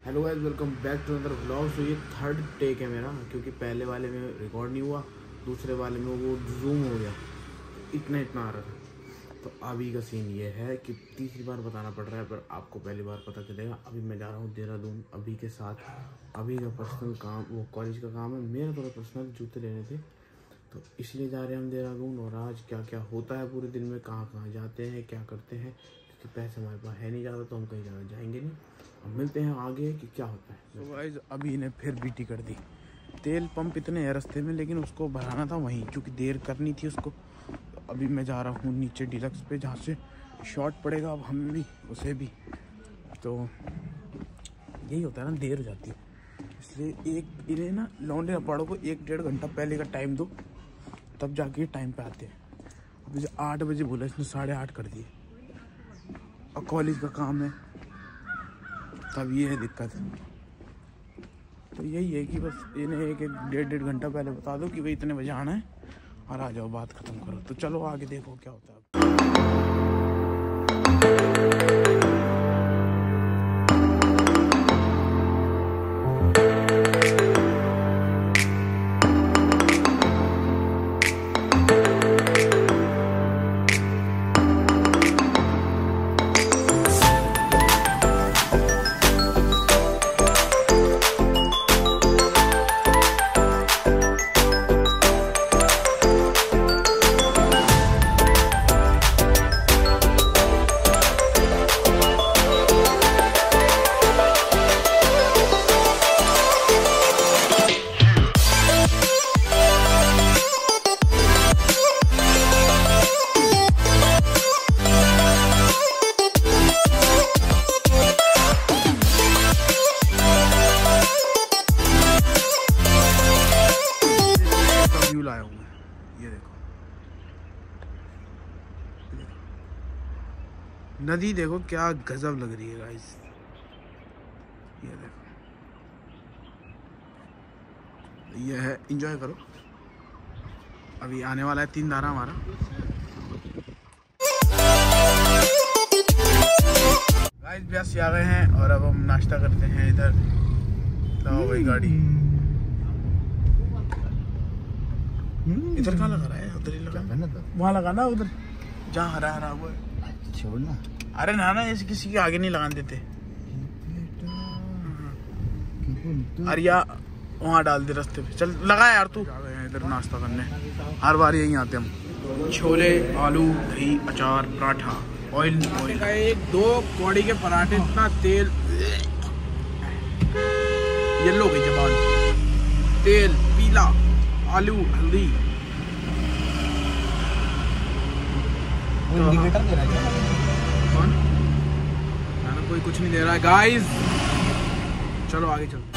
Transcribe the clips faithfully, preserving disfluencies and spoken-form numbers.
Hello guys, welcome back to another vlog. तो ये third take है मेरा, क्योंकि पहले वाले में रिकॉर्ड नहीं हुआ, दूसरे वाले में वो जूम हो गया, इतना इतना आ रहा था। तो अभी का सीन ये है कि तीसरी बार बताना पड़ रहा है, पर आपको पहली बार पता चलेगा। अभी मैं जा रहा हूँ देहरादून अभी के साथ। अभी का पर्सनल काम, वो कॉलेज का काम है, मेरा थोड़ा पर्सनल जूते लेने थे, तो इसलिए जा रहे हैं हम देहरादून। और आज क्या क्या होता है पूरे दिन में, कहाँ कहाँ जाते हैं, क्या करते हैं, क्योंकि पैसे हमारे पास है नहीं ज़्यादा, तो हम कहीं ज़्यादा जाएंगे नहीं। अब मिलते हैं आगे कि क्या होता है। तो गाइस अभी इन्हें फिर बीटी कर दी। तेल पंप इतने हैं रास्ते में, लेकिन उसको भराना था वहीं, क्योंकि देर करनी थी उसको। तो अभी मैं जा रहा हूँ नीचे डीलक्स पे, जहाँ से शॉर्ट पड़ेगा अब हमें भी उसे भी। तो यही होता है ना, देर हो जाती है, इसलिए एक इन्हें ना लौंडे अपाड़ों को एक डेढ़ घंटा पहले का टाइम दो, तब जाके टाइम पे आते हैं। अभी से आठ बजे बोला, इसने साढ़े आठ कर दिए। और कॉलेज का काम है, तब ये है दिक्कत। तो यही है कि बस इन्हें एक एक डेढ़ डेढ़ घंटा पहले बता दो कि भाई इतने बजे आना है और आ जाओ, बात ख़त्म करो। तो चलो आगे देखो क्या होता है। लाया हूँ मैं, ये देखो नदी, देखो क्या गजब लग रही है गाइस। ये देखो, ये है, एंजॉय करो। अभी आने वाला है तीन धारा हमारा। गाइस ब्यास आ गए हैं और अब हम नाश्ता करते हैं इधर। लाओ भाई गाड़ी, इधर कहाँ लगा रहा है? उधर ही लगा, वहाँ लगाना, उधर जहाँ हरा हरा वो छोड़ना। अरे ना ना, ऐसे किसी के आगे नहीं लगाने देते। अरे या वहाँ डाल दे रास्ते पे, चल लगा यार तू। आ गए हैं इधर नाश्ता करने, हर बार यहीं आते हम। छोले, आलू, दही, अचार, पराठा, ऑयल ऑयल एक दो कौड़ी के पराठे, इतना तेल, येलो हो गई जबान, तेल पीला, आलू हल्दी। इंडिकेटर दे रहा है कौन? ना कोई कुछ नहीं दे रहा है गाइस। चलो आगे चलो।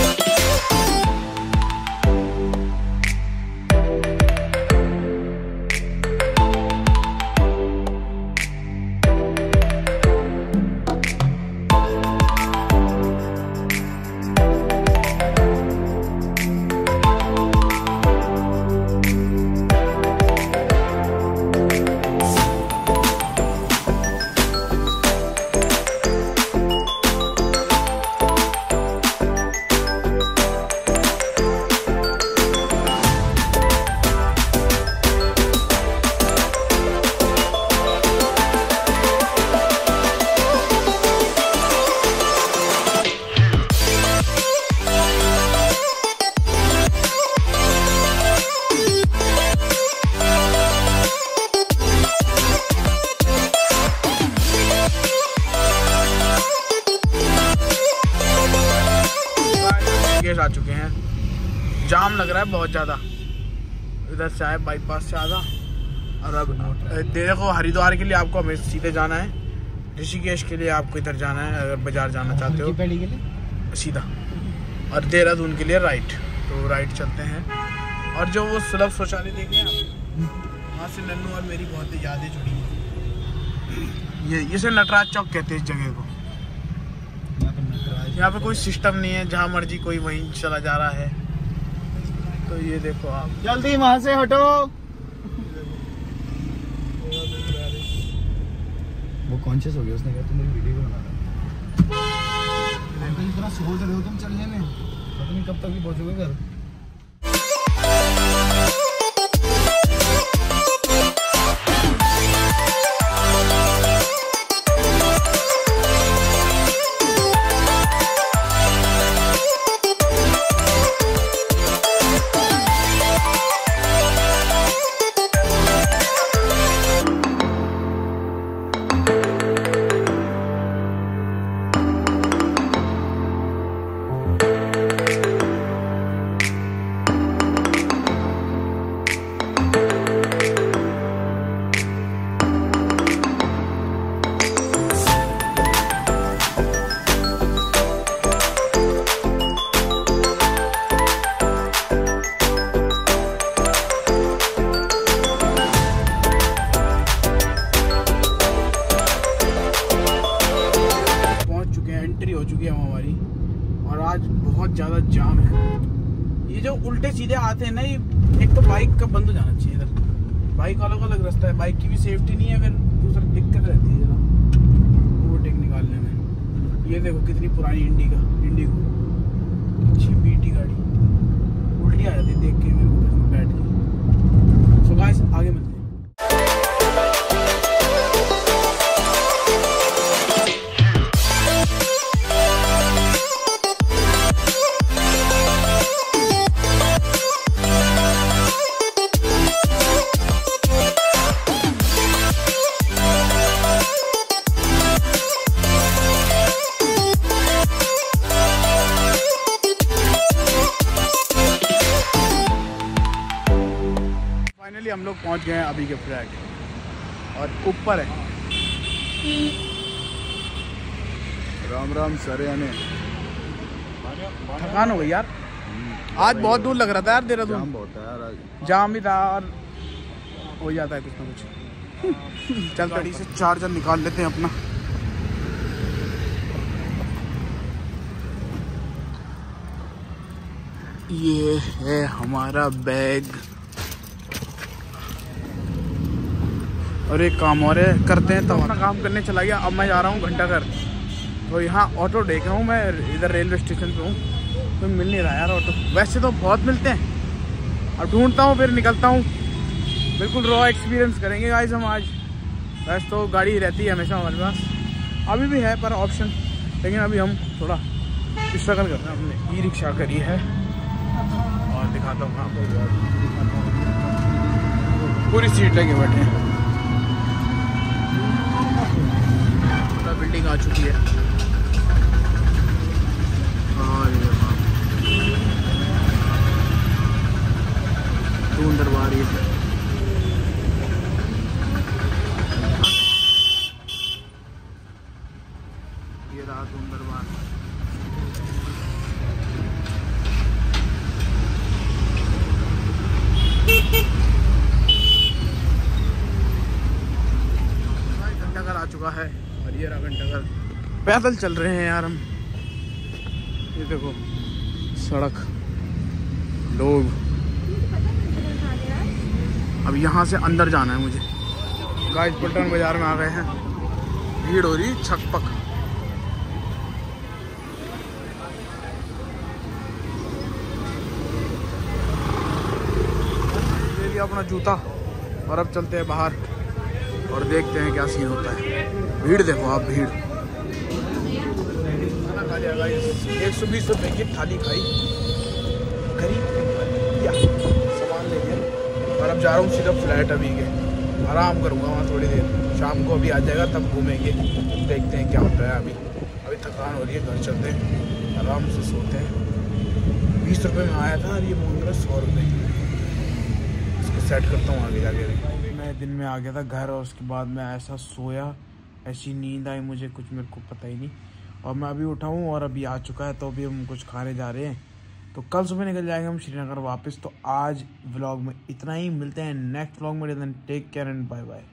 आ चुके हैं, जाम लग रहा है बहुत ज़्यादा, इधर से आए बाईपास से आधा। और अब देखो, हरिद्वार के लिए आपको हमें सीधे जाना है, ऋषिकेश के लिए आपको इधर जाना है अगर बाजार जाना चाहते हो, के लिए सीधा, और देहरादून के लिए राइट। तो राइट चलते हैं। और जो वो सुलभ शौचालय देखे आप, वहाँ से नन्नू और मेरी बहुत यादें जुड़ी हैं। ये इसे नटराज चौक कहते हैं इस जगह को। यहाँ पे कोई सिस्टम नहीं है, जहाँ मर्जी कोई वहीं चला जा रहा है। तो ये देखो आप, जल्दी वहां से हटो। वो कॉन्शियस हो गया, उसने कहा तुम मेरी वीडियो बना रहा है। इतना सोच रहे हो तुम चलने में, पता नहीं कब तक भी पहुंचोगे घर। हो चुकी है हमारी, और आज बहुत ज़्यादा जाम है। ये जो उल्टे सीधे आते हैं ना, ये एक तो बाइक का बंद हो जाना चाहिए इधर। बाइक वालों का अलग रास्ता है, बाइक की भी सेफ्टी नहीं है, फिर दूसरा दिक्कत रहती है जरा ओवरटेक निकालने में। ये देखो कितनी पुरानी इंडिका इंडिगो अच्छी बीटी गाड़ी, उल्टी आ जाती है देख के मेरे को बैठ के। सो गाइस आगे मिलते हैं। फाइनली हम लोग पहुंच गए हैं अभी के फ्लैट, और ऊपर है। राम राम सर, यानी थकान हो गई यार, आज बहुत दूर लग रहा था यार देहरादून। जाम बहुत है यार आज। जाम भी था और हो जाता है कुछ ना कुछ। चल गाड़ी से चार्जर निकाल लेते हैं अपना। ये है हमारा बैग, और एक काम और है करते हैं, तो अपना काम करने चला गया। अब मैं जा रहा हूँ घंटाघर, तो यहाँ ऑटो देख रहा हूँ मैं, इधर रेलवे स्टेशन पे हूँ, तो मिल नहीं रहा यार ऑटो। वैसे तो बहुत मिलते हैं, अब ढूंढता हूँ फिर निकलता हूँ। बिल्कुल रॉ एक्सपीरियंस करेंगे गाइस हम आज। वैसे तो गाड़ी रहती है हमेशा हमारे पास, अभी भी है पर ऑप्शन, लेकिन अभी हम थोड़ा स्ट्रगल कर रहे हैं। हमने ई रिक्शा करी है, और दिखाता हूँ आपको, पूरी सीट लगे बैठे हैं। बिल्डिंग आ चुकी है, और दून दरबार ये ये रहा दून दरबार। घंटाघर आ चुका है, और ये रहा घंटाघर। पैदल चल रहे हैं यार हम, ये देखो सड़क, लोग। अब यहाँ से अंदर जाना है मुझे। गाइस पलटन बाजार में आ गए हैं, भीड़ हो रही छकपक। ले लिया अपना जूता, और अब चलते हैं बाहर और देखते हैं क्या सीन होता है। भीड़ देखो आप, भीड़। खाना खा लिया गाइस, एक सौ बीस रुपये की थाली खाई, गरीब सामान ले लिया, और अब जा रहा हूँ सीधा फ्लैट अभी के। आराम करूँगा वहाँ थोड़ी देर, शाम को अभी आ जाएगा तब घूमेंगे, देखते हैं क्या होता है। अभी अभी थकान हो रही है, घर चलते हैं, आराम से सोते हैं। बीस रुपये में आया था, और ये मांग रहा सौ रुपये। इसको सेट करता हूँ आगे जाके। मैं दिन में आ गया था घर, और उसके बाद मैं ऐसा सोया, ऐसी नींद आई मुझे, कुछ मेरे को पता ही नहीं। और मैं अभी उठा हूँ, और अभी आ चुका है, तो अभी हम कुछ खाने जा रहे हैं। तो कल सुबह निकल जाएंगे हम श्रीनगर वापस। तो आज व्लॉग में इतना ही, मिलते हैं नेक्स्ट व्लॉग में। Take care and bye bye.